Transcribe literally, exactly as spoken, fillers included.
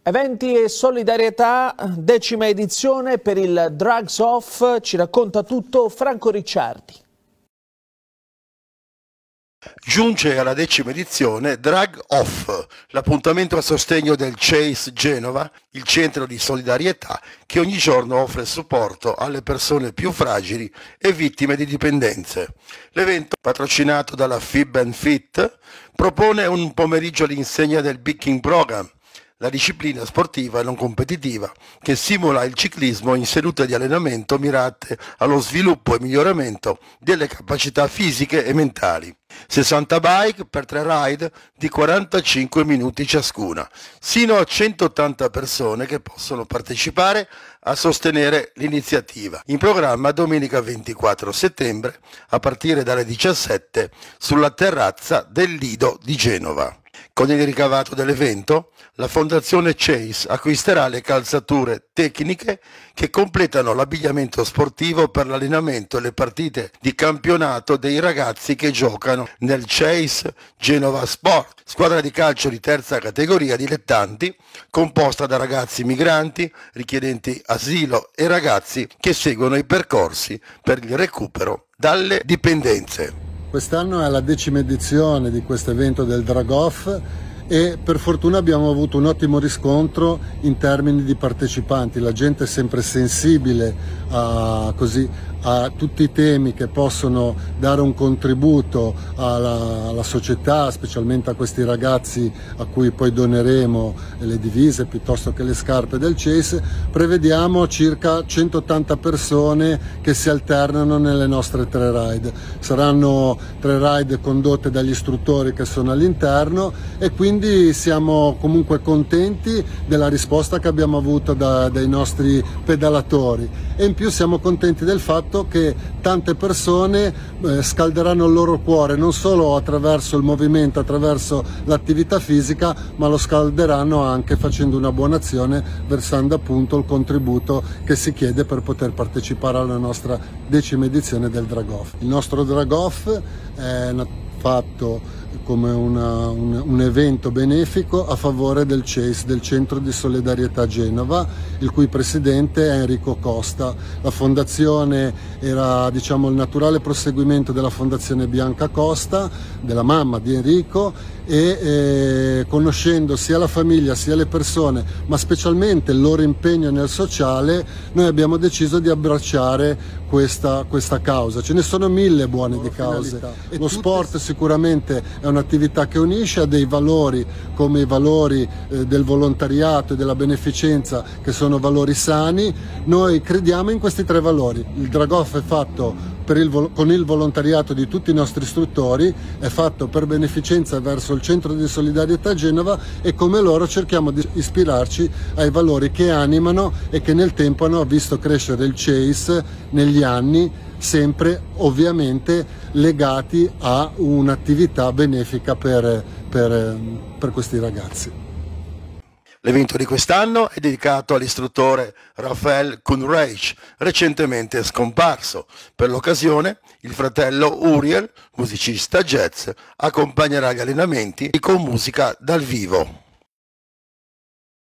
Eventi e solidarietà, decima edizione per il Drugs Off, ci racconta tutto Franco Ricciardi. Giunge alla decima edizione Drug Off, l'appuntamento a sostegno del Chase Genova, il centro di solidarietà che ogni giorno offre supporto alle persone più fragili e vittime di dipendenze. L'evento, patrocinato dalla Fib and Fit, propone un pomeriggio all'insegna del Biking Program, la disciplina sportiva non competitiva che simula il ciclismo in sedute di allenamento mirate allo sviluppo e miglioramento delle capacità fisiche e mentali. sessanta bike per tre ride di quarantacinque minuti ciascuna, sino a centottanta persone che possono partecipare a sostenere l'iniziativa. In programma domenica ventiquattro settembre a partire dalle diciassette sulla terrazza del Lido di Genova. Con il ricavato dell'evento, la Fondazione Chase acquisterà le calzature tecniche che completano l'abbigliamento sportivo per l'allenamento e le partite di campionato dei ragazzi che giocano nel Chase Genova Sport, squadra di calcio di terza categoria dilettanti, composta da ragazzi migranti, richiedenti asilo e ragazzi che seguono i percorsi per il recupero dalle dipendenze. Quest'anno è la decima edizione di questo evento del Drug Off e per fortuna abbiamo avuto un ottimo riscontro in termini di partecipanti. La gente è sempre sensibile a, così, a tutti i temi che possono dare un contributo alla, alla società, specialmente a questi ragazzi a cui poi doneremo le divise piuttosto che le scarpe del Chase. Prevediamo circa centottanta persone che si alternano nelle nostre tre ride. Saranno tre ride condotte dagli istruttori che sono all'interno e quindi Quindi siamo comunque contenti della risposta che abbiamo avuto da, dai nostri pedalatori e in più siamo contenti del fatto che tante persone eh, scalderanno il loro cuore non solo attraverso il movimento, attraverso l'attività fisica, ma lo scalderanno anche facendo una buona azione, versando appunto il contributo che si chiede per poter partecipare alla nostra decima edizione del Drug Off. Il nostro Drug Off è fatto come una, un, un evento benefico a favore del Chase, del Centro di Solidarietà Genova, il cui presidente è Enrico Costa. La fondazione era, diciamo, il naturale proseguimento della fondazione Bianca Costa, della mamma di Enrico, e eh, conoscendo sia la famiglia sia le persone, ma specialmente il loro impegno nel sociale, noi abbiamo deciso di abbracciare questa, questa causa. Ce ne sono mille buone di cause. E lo sport sicuramente è un'attività che unisce, ha dei valori come i valori eh, del volontariato e della beneficenza, che sono valori sani. Noi crediamo in questi tre valori. Il Drug Off è fatto per il, con il volontariato di tutti i nostri istruttori, è fatto per beneficenza verso il Centro di Solidarietà Genova e come loro cerchiamo di ispirarci ai valori che animano e che nel tempo hanno visto crescere il Chase negli anni, sempre ovviamente legati a un'attività benefica per, per, per questi ragazzi. L'evento di quest'anno è dedicato all'istruttore Rafael Kunreich, recentemente scomparso. Per l'occasione, il fratello Uriel, musicista jazz, accompagnerà gli allenamenti con musica dal vivo.